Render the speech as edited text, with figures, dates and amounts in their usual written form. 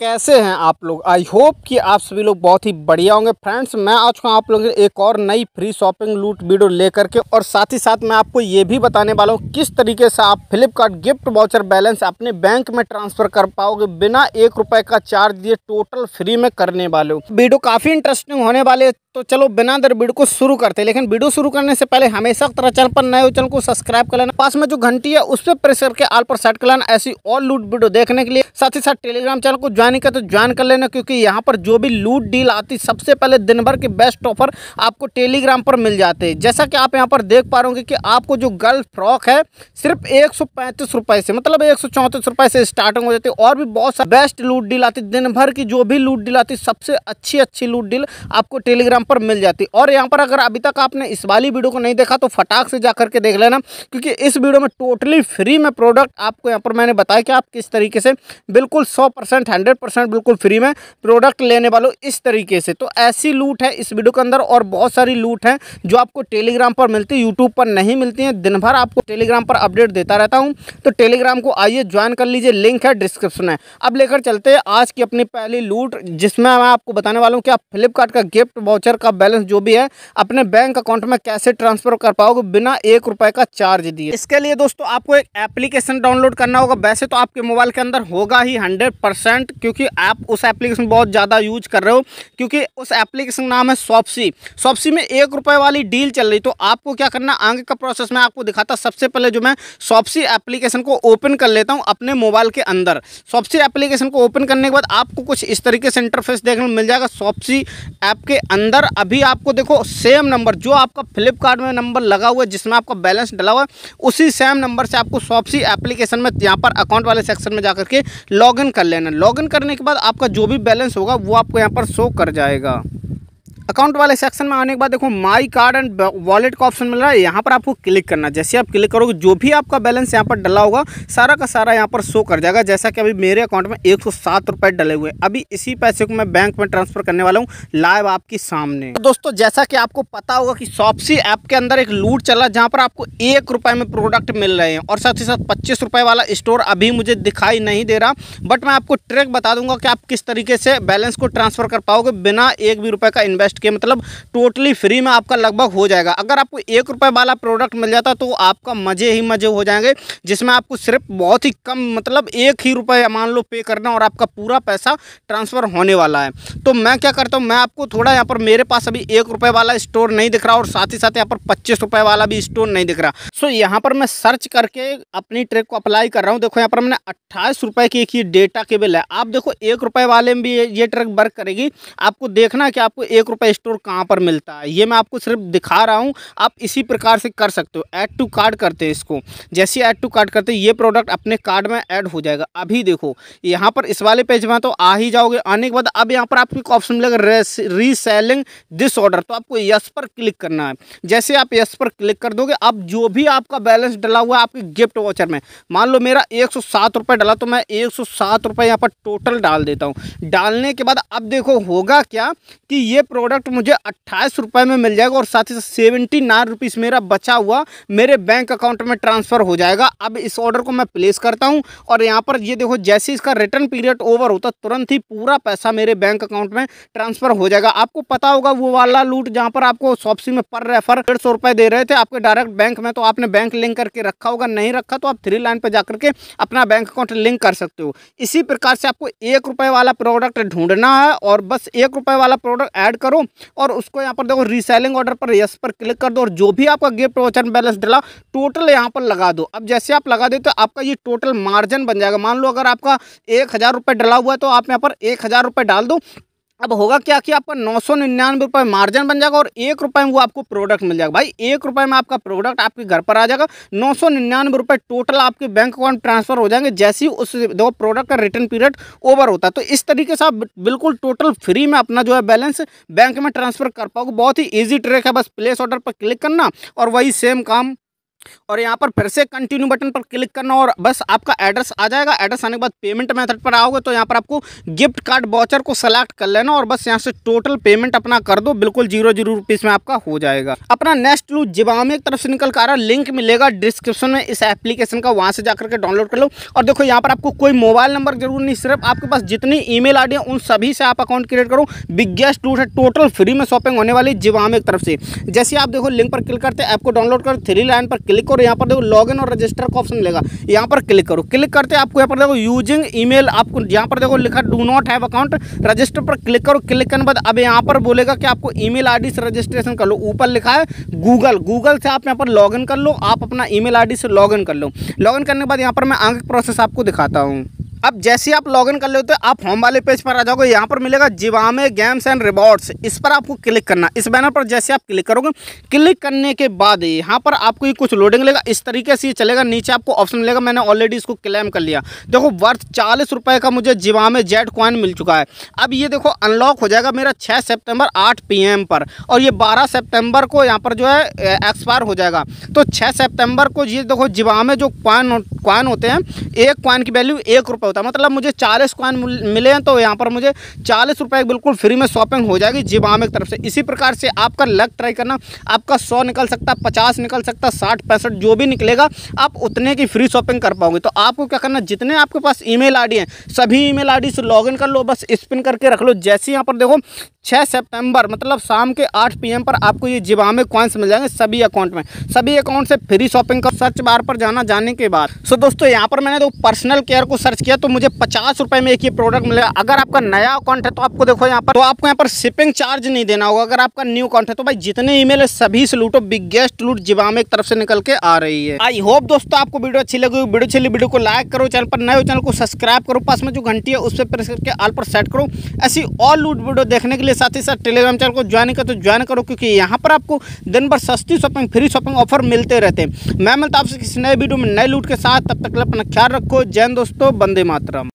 कैसे हैं आप लोग। आई होप कि आप सभी लोग बहुत ही बढ़िया होंगे। फ्रेंड्स, मैं आज हूँ आप लोगों के लिए एक और नई फ्री शॉपिंग लूट वीडियो लेकर के, और साथ ही साथ मैं आपको ये भी बताने वाला हूँ किस तरीके से आप फ्लिपकार्ट गिफ्ट वाउचर बैलेंस अपने बैंक में ट्रांसफर कर पाओगे बिना ₹1 का चार्ज दिए, टोटल फ्री में करने वाले हो। वीडियो काफ़ी इंटरेस्टिंग होने वाले, तो चलो बिना देर वीडियो को शुरू करते हैं। लेकिन वीडियो शुरू करने से पहले हमेशा की तरह चैनल पर नए हो, चैनल को सब्सक्राइब कर लेना, पास में जो घंटी है उस पर प्रेस करके ऑल पर सेट कर लेना ऐसी और लूट वीडियो देखने के लिए। साथ ही साथ टेलीग्राम चैनल को ज्वाइन कर तो ज्वाइन कर लेना, क्योंकि यहाँ पर जो भी लूट डील आती सबसे पहले दिन भर के बेस्ट ऑफर आपको टेलीग्राम पर मिल जाते हैं। जैसा कि आप यहाँ पर देख पा रहे होंगे कि आपको जो गर्ल फ्रॉक है सिर्फ ₹135 से, मतलब ₹134 से स्टार्टिंग हो जाती है। और भी बहुत सारी बेस्ट लूट डील आती, दिन भर की जो भी लूट डील आती सबसे अच्छी लूट डील आपको टेलीग्राम पर मिल जाती। और यहाँ पर अगर अभी तक आपने इस वाली वीडियो को नहीं देखा तो फटाक से जाकर के देख लेना, क्योंकि इस वीडियो में टोटली फ्री में प्रोडक्ट आपको यहाँ पर मैंने बताया कि आप किस तरीके से बिल्कुल 100% 100% बिल्कुल फ्री में प्रोडक्ट लेने वालों इस तरीके से। तो ऐसी लूट है इस वीडियो के अंदर, और बहुत सारी लूट है जो आपको टेलीग्राम पर मिलती है, यूट्यूब पर नहीं मिलती है। दिन भर आपको टेलीग्राम पर अपडेट देता रहता हूँ, तो टेलीग्राम को आइए ज्वाइन कर लीजिए, लिंक है डिस्क्रिप्शन में। अब लेकर चलते हैं आज की अपनी पहली लूट, जिसमें मैं आपको बताने वाला हूँ कि आप फ्लिपकार्ट का गिफ्ट वाउचर का बैलेंस जो भी है अपने बैंक अकाउंट में कैसे ट्रांसफर कर पाओगे बिना ₹1 का चार्ज दिए। इसके लिए दोस्तों आपको एक एप्लीकेशन डाउनलोड करना होगा। वैसे तो आपके मोबाइल के अंदर होगा ही 100%, क्योंकि आप उस एप्लीकेशन बहुत ज़्यादा यूज कर रहे हो, क्योंकि उस एप्लीकेशन नाम है शॉप्सी। शॉप्सी में ₹1 वाली डील चल रही। तो आपको क्या करना, आगे का प्रोसेस मैं आपको दिखाता। सबसे पहले जो मैं शॉप्सी एप्लीकेशन को ओपन कर लेता हूँ अपने मोबाइल के अंदर। शॉप्सी एप्लीकेशन को ओपन करने के बाद आपको कुछ इस तरीके से इंटरफेस देखने को मिल जाएगा। शॉप्सी ऐप के अंदर अभी आपको देखो सेम नंबर जो आपका फ्लिपकार्ट में नंबर लगा हुआ है, जिसमें आपका बैलेंस डला हुआ है, उसी सेम नंबर से आपको शॉप्सी एप्लीकेशन में यहाँ पर अकाउंट वाले सेक्शन में जाकर के लॉगिन कर लेना। लॉगिन करने के बाद आपका जो भी बैलेंस होगा वो आपको यहाँ पर शो कर जाएगा। अकाउंट वाले सेक्शन में आने के बाद देखो माई कार्ड एंड वॉलेट का ऑप्शन मिल रहा है, यहाँ पर आपको क्लिक करना। जैसे आप क्लिक करोगे जो भी आपका बैलेंस यहाँ पर डला होगा सारा का सारा यहाँ पर शो कर जाएगा। जैसा कि अभी मेरे अकाउंट में ₹107 डले हुए हैं। अभी इसी पैसे को मैं बैंक में ट्रांसफर करने वाला हूँ लाइव आपके सामने। तो दोस्तों जैसा कि आपको पता होगा कि शॉप्सी ऐप के अंदर एक लूट चला जहाँ पर आपको ₹1 में प्रोडक्ट मिल रहे हैं, और साथ ही साथ ₹25 वाला स्टोर अभी मुझे दिखाई नहीं दे रहा, बट मैं आपको ट्रिक बता दूंगा कि आप किस तरीके से बैलेंस को ट्रांसफर कर पाओगे बिना एक भी रुपये का इन्वेस्ट के, मतलब टोटली फ्री में आपका लगभग हो जाएगा। अगर आपको ₹1 वाला प्रोडक्ट मिल जाता तो आपका मजे ही मजे हो जाएंगे, जिसमें आपको सिर्फ बहुत ही कम, मतलब ₹1 मान लो पे करना और आपका पूरा पैसा ट्रांसफर होने वाला है। तो मैं क्या करता हूँ, मैं आपको थोड़ा यहाँ पर मेरे पास अभी ₹1 वाला स्टोर नहीं दिख रहा, और साथ ही साथ यहाँ पर ₹25 वाला भी स्टोर नहीं दिख रहा। सो यहाँ पर मैं सर्च करके अपनी ट्रिक को अप्लाई कर रहा हूँ। देखो यहाँ पर मैंने ₹28 की एक ये डेटा केबल है। आप देखो ₹1 वाले में भी ये ट्रिक वर्क करेगी। आपको देखना है कि आपको ₹1 स्टोर कहाँ पर मिलता है, ये मैं आपको सिर्फ दिखा रहा हूँ। आप इसी प्रकार से कर सकते हो। ऐड टू कार्ड करते हैं इसको। जैसे ऐड टू कार्ड करते हैं ये प्रोडक्ट अपने कार्ड में ऐड हो जाएगा। अभी देखो यहाँ पर इस वाले पेज में तो आ ही जाओगे। आने के बाद अब यहाँ पर आपको एक ऑप्शन मिलेगा रीसेलिंग दिस ऑर्डर, तो आपको यस पर क्लिक करना है। जैसे आप यस पर क्लिक कर दोगे, अब जो भी आपका बैलेंस डला हुआ है आपके गिफ्ट वाउचर में, मान लो मेरा ₹107 डला, तो मैं ₹107 यहाँ पर टोटल डाल देता हूँ। डालने के बाद अब देखो होगा क्या कि ये प्रोडक्ट मुझे ₹28 में मिल जाएगा, और साथ ही साथ ₹79 मेरा बचा हुआ मेरे बैंक अकाउंट में ट्रांसफर हो जाएगा। अब इस ऑर्डर को मैं प्लेस करता हूं, और यहाँ पर ये देखो जैसे इसका रिटर्न पीरियड ओवर होता तुरंत ही पूरा पैसा मेरे बैंक अकाउंट में ट्रांसफर हो जाएगा। आपको पता होगा वो वाला लूट जहां पर आपको शॉप्सी में पर रेफर ₹150 दे रहे थे आपके डायरेक्ट बैंक में, तो आपने बैंक लिंक करके रखा होगा, नहीं रखा तो आप 3 लाइन पर जाकर के अपना बैंक अकाउंट लिंक कर सकते हो। इसी प्रकार से आपको ₹1 वाला प्रोडक्ट ढूंढना है, और बस ₹1 वाला प्रोडक्ट ऐड करो, और उसको यहाँ पर देखो रीसेलिंग ऑर्डर पर यस पर क्लिक कर दो, और जो भी आपका गिफ्ट वाउचर बैलेंस डला टोटल यहाँ पर लगा दो। अब जैसे आप लगा देते तो आपका ये टोटल मार्जिन बन जाएगा। मान लो अगर आपका ₹1000 डला हुआ है तो आप यहाँ पर ₹1000 डाल दो। अब होगा क्या कि आपका ₹999 मार्जिन बन जाएगा, और ₹1 में वो आपको प्रोडक्ट मिल जाएगा। भाई ₹1 में आपका प्रोडक्ट आपके घर पर आ जाएगा। ₹999 टोटल आपके बैंक अकाउंट ट्रांसफर हो जाएंगे जैसे ही उस दो प्रोडक्ट का रिटर्न पीरियड ओवर होता है। तो इस तरीके से आप बिल्कुल टोटल फ्री में अपना जो है बैलेंस बैंक में ट्रांसफर कर पाओगे। बहुत ही ईजी ट्रिक है, बस प्लेस ऑर्डर पर क्लिक करना और वही सेम काम और यहाँ पर फिर से कंटिन्यू बटन पर क्लिक करना और बस आपका एड्रेस आ जाएगा। एड्रेस आने के बाद पेमेंट मेथड पर आओगे तो यहाँ पर आपको गिफ्ट कार्ड वाउचर को सेलेक्ट कर लेना और बस यहाँ से टोटल पेमेंट अपना कर दो, बिल्कुल 0 रुपीज़ में आपका हो जाएगा। अपना नेक्स्ट लूट जिवामे की तरफ से निकल कर आ रहा, लिंक मिलेगा डिस्क्रिप्शन में इस एप्लीकेशन का, वहाँ से जाकर के डाउनलोड कर लो। और देखो यहाँ पर आपको कोई मोबाइल नंबर जरूर नहीं, सिर्फ आपके पास जितनी ईमेल आईडी है उन सभी से आप अकाउंट क्रिएट करो। बिगेस्ट लूट है, टोटल फ्री में शॉपिंग होने वाली जिवामे की तरफ से। जैसे आप देखो लिंक पर क्लिक करते हैं, ऐप को डाउनलोड करो, 3 लाइन पर क्लिक करो, यहाँ पर देखो लॉगिन और रजिस्टर का ऑप्शन मिलेगा, यहाँ पर क्लिक करो। क्लिक करते आपको यहाँ पर देखो यूजिंग ईमेल, आपको यहाँ पर देखो लिखा do not have account, register पर क्लिक करो। क्लिक करने के बाद अब यहाँ पर बोलेगा कि आपको ईमेल आईडी से रजिस्ट्रेशन कर लो। ऊपर लिखा है गूगल से आप यहाँ पर लॉगिन कर लो, आप अपना ईमेल आईडी से लॉगिन कर लो। लॉगिन करने के बाद यहाँ पर मैं आगे प्रोसेस आपको दिखाता हूँ। अब जैसे ही आप लॉगिन कर लेते हो आप होम वाले पेज पर आ जाओगे, यहाँ पर मिलेगा जिवामे गेम्स एंड रिवॉर्ड्स, इस पर आपको क्लिक करना। इस बैनर पर जैसे आप क्लिक करोगे, क्लिक करने के बाद यहाँ पर आपको ये कुछ लोडिंग लेगा, इस तरीके से ये चलेगा। नीचे आपको ऑप्शन मिलेगा, मैंने ऑलरेडी इसको क्लेम कर लिया। देखो वर्थ 40 रुपये का मुझे जिवामे जेट कॉइन मिल चुका है। अब ये देखो अनलॉक हो जाएगा मेरा 6 सितंबर 8 PM पर, और ये 12 सितंबर को यहाँ पर जो है एक्सपायर हो जाएगा। तो 6 सितंबर को ये देखो जिवामे जो कॉइन होते हैं, एक कॉइन की वैल्यू 1 रुपये, मतलब मुझे 40 कॉइन मिले हैं, तो यहाँ पर मुझे 40 रुपये बिल्कुल फ्री में शॉपिंग हो जाएगी जिवामे की तरफ से। इसी प्रकार से आपका लक ट्राई करना, आपका 100 निकल सकता है, 50 निकल सकता है, 60 65 जो भी निकलेगा आप उतने की फ्री शॉपिंग कर पाओगे। तो आपको क्या करना, जितने आपके पास ईमेल आईडी हैं सभी ईमेल आईडी से लॉगिन कर लो, बस स्पिन करके रख लो। जैसे यहाँ पर देखो 6 सितंबर मतलब शाम के 8 PM पर आपको ये जिवामे कॉइन्स मिल जाएंगे सभी अकाउंट में। सभी अकाउंट से फ्री शॉपिंग का सर्च बार पर जाने के बाद सो दोस्तों यहाँ पर मैंने तो पर्सनल केयर को सर्च किया तो मुझे 50 रुपये में एक ये प्रोडक्ट मिलेगा। अगर आपका नया अकाउंट है तो आपको देखो यहाँ पर, तो आपको यहाँ पर शिपिंग चार्ज नहीं देना होगा। अगर आपका न्यू अकाउंट है तो भाई जितने ईमेल है सभी से लूटो, बिगेस्ट लूट जिवामे की तरफ से निकल के आ रही है। आई होप दोस्तों आपको वीडियो अच्छी लगी। वीडियो अच्छी लगी वीडियो को लाइक करो, चैनल पर नए हो चैनल को सब्सक्राइब करो, पास में जो घंटी है उस पर प्रेस करके ऑल पर सेट करो। ऐसी और लूट वीडियो देखने के लिए साथ ही साथ टेलीग्राम चैनल को ज्वाइन कर तो ज्वाइन करो, क्योंकि यहाँ पर आपको दिन भर सस्ती शॉपिंग फ्री शॉपिंग ऑफर मिलते रहते हैं। मैं मिलता आपसे किसी नए वीडियो में नए लूट के साथ, तब तक अपना ख्याल रखो। जय हिंद दोस्तों, वंदे मातरम।